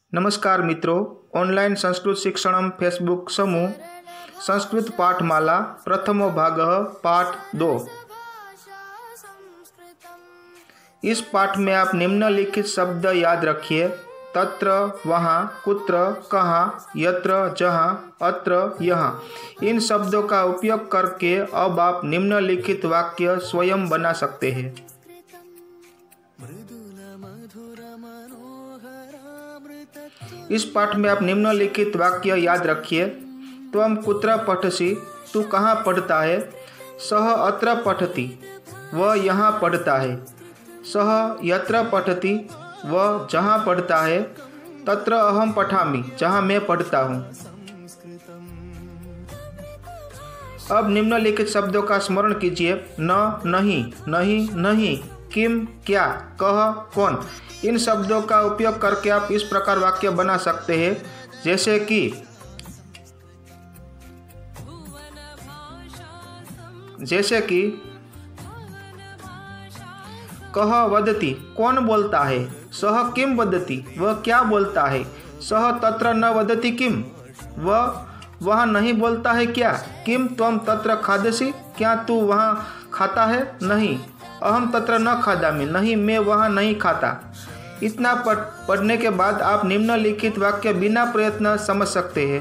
नमस्कार मित्रों, online Sanskrit शिक्षणम Facebook समूह संस्कृत पाठमाला प्रथमो भागः पाठ 2। इस पाठ में आप निम्नलिखित शब्द याद रखिए: तत्र, वहाँ, कुत्र, कहाँ, यत्र, जहाँ, अत्र, यहाँ। इन शब्दों का उपयोग करके अब आप निम्नलिखित वाक्य स्वयं बना सकते हैं। इस पाठ में आप निम्नलिखित वाक्य याद रखिए: त्वं कुत्र पठसि, तू कहाँ पढ़ता है। सः अत्र पठति, वह यहाँ पढ़ता है। सः यत्र पठति, वह जहाँ पढ़ता है। तत्र अहम पठामि, जहाँ मैं पढ़ता हूँ। अब निम्नलिखित शब्दों का स्मरण कीजिए: न, नहीं, नहीं, नहीं, किम, क्या, कह, कौन। इन शब्दों का उपयोग करके आप इस प्रकार वाक्य बना सकते हैं, जैसे कि कह वदति, कौन बोलता है। सह किम वदति, वह क्या बोलता है। सह तत्र न वदति किम, वह वहाँ नहीं बोलता है क्या। किम त्वं तत्र खादसि, क्या तू वहाँ खाता है। नहीं, अहम तत्र न खादामि, नहीं मैं वहाँ नहीं खाता। इतना पढ़ने के बाद आप निम्नलिखित वाक्य बिना प्रयत्न समझ सकते हैं।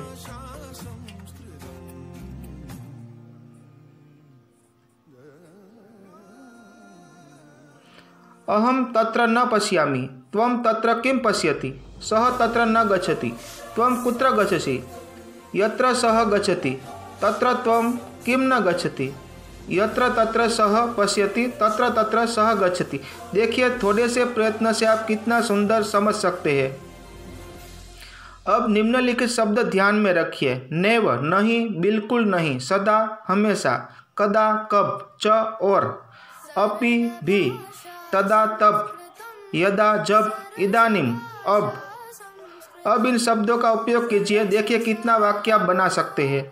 अहम तत्र न पश्यामि, त्वं तत्र किं पश्यति। सः तत्र न गच्छति, त्वं कुत्र गच्छसि। यत्र सः गच्छति, तत्र त्वं किं न गच्छति। यत्र तत्र सः पश्यति, तत्र तत्र सः गच्छति। देखिए, थोड़े से प्रयत्न से आप कितना सुंदर समझ सकते हैं। अब निम्नलिखित शब्द ध्यान में रखिए: नैव, नहीं, बिल्कुल नहीं, सदा, हमेशा, कदा, कब, च, और, अपि, भी, तदा, तब, यदा, जब, इदानीम, अब। अब इन शब्दों का उपयोग कीजिए, देखिए कितना वाक्य आप बना सकते हैं।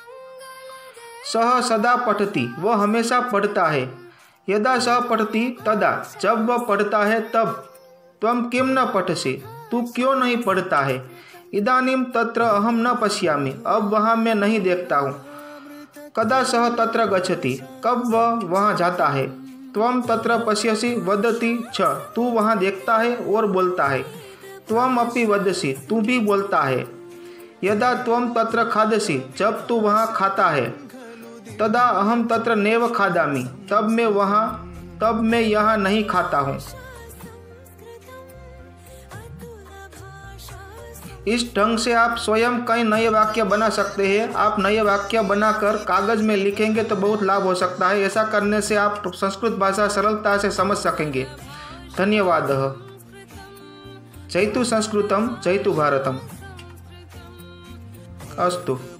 सह सदा पठति, वह हमेशा पढ़ता है। यदा सह पठति तदा, जब वह पढ़ता है तब। त्वं किम न पठसि, तू क्यों नहीं पढ़ता है। इदानीम तत्र अहम न पश्यामि, अब वहाँ मैं नहीं देखता हूँ। कदा सह तत्र गच्छति, कब वह वहाँ जाता है। त्वं तत्र पश्यसि वदति च, तू वहाँ देखता है और बोलता है। त्वं अपि वदसि, तू भी बोलता है। यदा त्वं तत्र खादसि, जब तू वहाँ खाता है। तदा अहम तत्र नैव खादामि, तब मैं यहाँ नहीं खाता हूँ। इस ढंग से आप स्वयं कई नए वाक्य बना सकते हैं। आप नए वाक्य बनाकर कागज में लिखेंगे तो बहुत लाभ हो सकता है। ऐसा करने से आप संस्कृत भाषा सरलता से समझ सकेंगे। धन्यवाद। जयतु संस्कृतम, जयतु भारतम। अस्तु।